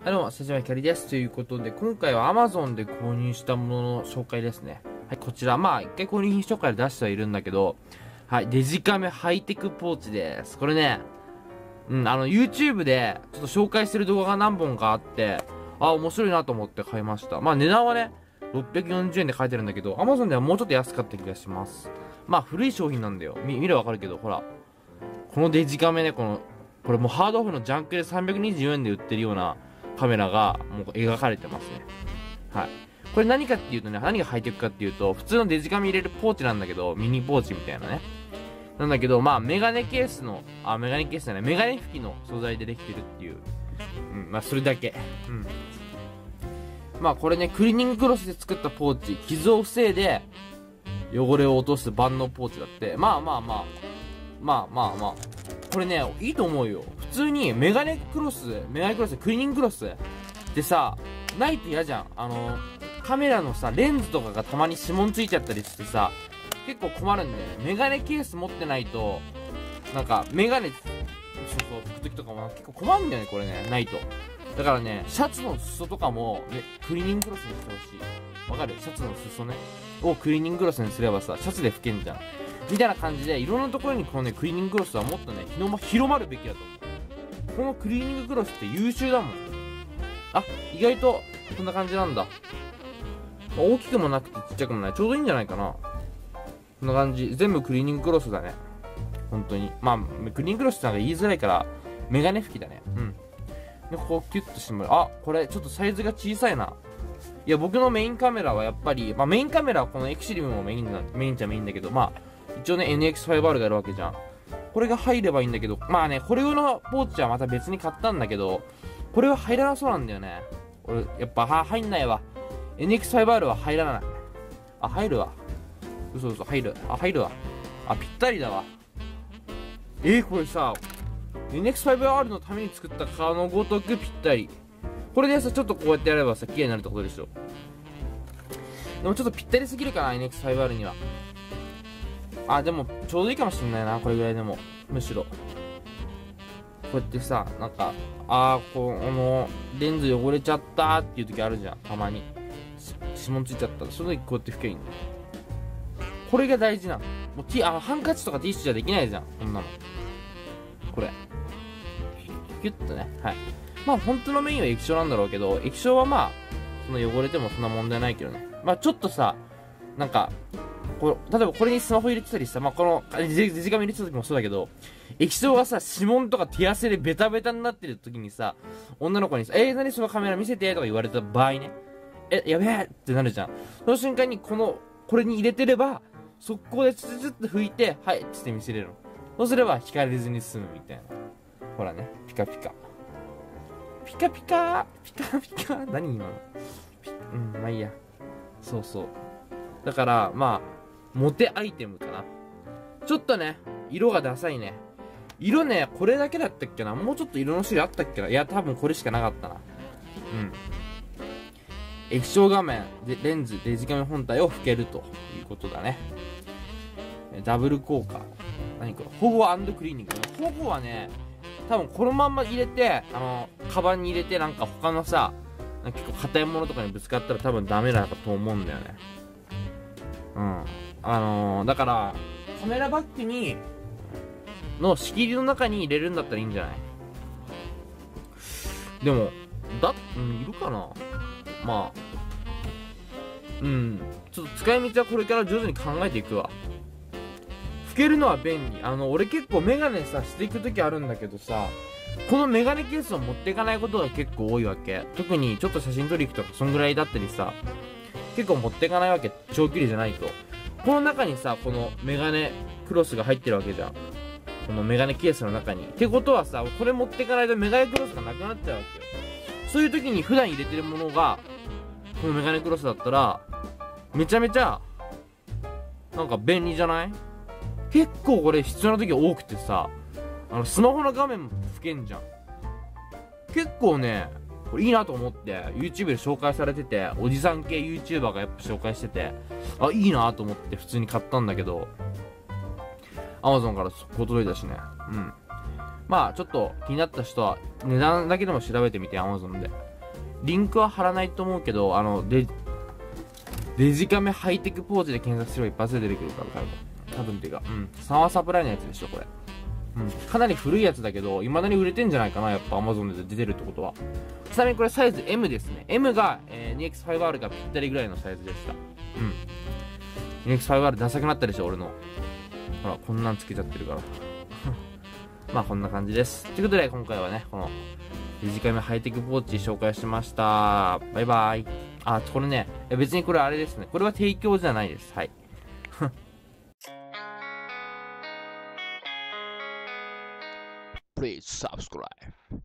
はい、どうも、佐島ひかりです。ということで、今回は Amazon で購入したものの紹介ですね。はい、こちら、一回購入品紹介で出してはいるんだけど、はい、デジカメハイテクポーチです。これね、YouTube で、ちょっと紹介してる動画が何本かあって、面白いなと思って買いました。値段はね、640円で書いてるんだけど、Amazon ではもうちょっと安かった気がします。古い商品なんだよ。見ればわかるけど、ほら。このデジカメね、これもうハードオフのジャンクで324円で売ってるようなカメラがもう描かれてますね。はい。これ何かっていうとね、何がハイテクかっていうと、普通のデジカメ入れるポーチなんだけど、ミニポーチみたいなね。なんだけど、メガネケースの、メガネケースじゃない、メガネ拭きの素材でできてるっていう。それだけ。これね、クリーニングクロスで作ったポーチ、傷を防いで、汚れを落とす万能ポーチだって。これね、いいと思うよ。普通にメガネクロス、クリーニングクロスでさ、ないと嫌じゃん。カメラのさ、レンズとかがたまに指紋ついちゃったりしてさ、結構困るんだよね。メガネケース持ってないと、なんか、メガネ、拭くときとかも結構困るんだよね、これね、ないと。だからね、シャツの裾とかも、ね、クリーニングクロスにしてほしい。わかる？シャツの裾ね。をクリーニングクロスにすればさ、シャツで拭けんじゃん。みたいな感じで、いろんなところにこのね、クリーニングクロスはもっとね、広まるべきだと思う。このクリーニングクロスって優秀だもん。意外と、こんな感じなんだ。大きくもなくてちっちゃくもない。ちょうどいいんじゃないかな。こんな感じ。全部クリーニングクロスだね。本当に。クリーニングクロスってなんか言いづらいから、メガネ拭きだね。で、ここキュッとしてもらう。これ、ちょっとサイズが小さいな。いや、僕のメインカメラはやっぱり、メインカメラはこのエクシリムもメインっちゃメインだけど、一応ね、NX5R があるわけじゃん。これが入ればいいんだけど、これ用のポーチはまた別に買ったんだけど、これは入らなそうなんだよね。俺、やっぱ、入んないわ。NX5R は入らない。入るわ。嘘、入る。入るわ。ぴったりだわ。これさ、NX5R のために作ったかのごとくぴったり。これでさ、ちょっとこうやってやればさ、綺麗になるってことでしょ。でもちょっとぴったりすぎるかな、NX5R には。でも、ちょうどいいかもしんないな、これぐらいでも。むしろ。こうやってさ、なんか、レンズ汚れちゃったっていう時あるじゃん、たまに。指紋ついちゃったら、その時こうやって拭けばいいんだよ。これが大事なの。もうハンカチとかティッシュじゃできないじゃん、こんなの。これ。キュッとね、はい。本当のメインは液晶なんだろうけど、液晶はその汚れてもそんな問題ないけどね。ちょっとさ、なんか、例えばこれにスマホ入れてたりさ、このデジカメ入れてた時もそうだけど、液晶がさ、指紋とか手汗でベタベタになってる時にさ、女の子にさ、何そのカメラ見せてとか言われた場合ね、やべえってなるじゃん。その瞬間にこれに入れてれば、速攻でツツツッと拭いて、はいっつって見せれるの。そうすれば光れずに済むみたいな。ほらね、ピカピカ。ピカピカピカピカ何今のいいや。そう。だから、モテアイテムかな。ちょっとね、色がダサいね。色ね、これだけだったっけな。もうちょっと色の種類あったっけな。いや、多分これしかなかったな。液晶画面でレンズ、デジカメ本体を拭けるということだね。ダブル効果。何これ保護&クリーニング。保護はね、多分このまんま入れて、カバンに入れてなんか他のさ、結構硬いものとかにぶつかったら多分ダメだと思うんだよね。だから、カメラバッグの仕切りの中に入れるんだったらいいんじゃない？でも、いるかな？ちょっと使い道はこれから徐々に考えていくわ。拭けるのは便利。俺結構メガネさ、していくときあるんだけどさ、このメガネケースを持っていかないことが結構多いわけ。特にちょっと写真撮り行くとかそんぐらいだったりさ、結構持っていかないわけ。長距離じゃないと。この中にさ、このメガネクロスが入ってるわけじゃん。このメガネケースの中に。ってことはさ、これ持っていかないとメガネクロスがなくなっちゃうわけよ。そういう時に普段入れてるものが、このメガネクロスだったら、めちゃめちゃ、なんか便利じゃない？結構これ必要な時多くてさ、スマホの画面も拭けんじゃん。結構ね、これいいなと思って、YouTube で紹介されてて、おじさん系 YouTuber がやっぱ紹介してて、いいなと思って普通に買ったんだけど、Amazon から速攻届いたしね。ちょっと気になった人は、値段だけでも調べてみて、Amazon で。 リンクは貼らないと思うけど、デジカメハイテクポーチで検索すれば一発で出てくるから、多分っていうか、サワーサプライのやつでしょ、これ。かなり古いやつだけど、未だに売れてんじゃないかな、やっぱ Amazon で出てるってことは。ちなみにこれサイズ M ですね。M が、2X5R がぴったりぐらいのサイズでした。2X5R ダサくなったでしょ、俺の。ほら、こんなんつけちゃってるから。まあこんな感じです。ということで今回はね、このデジカメハイテクポーチ紹介しました。バイバイ。あ、これね、別にこれあれですね。これは提供じゃないです。はい。Please subscribe.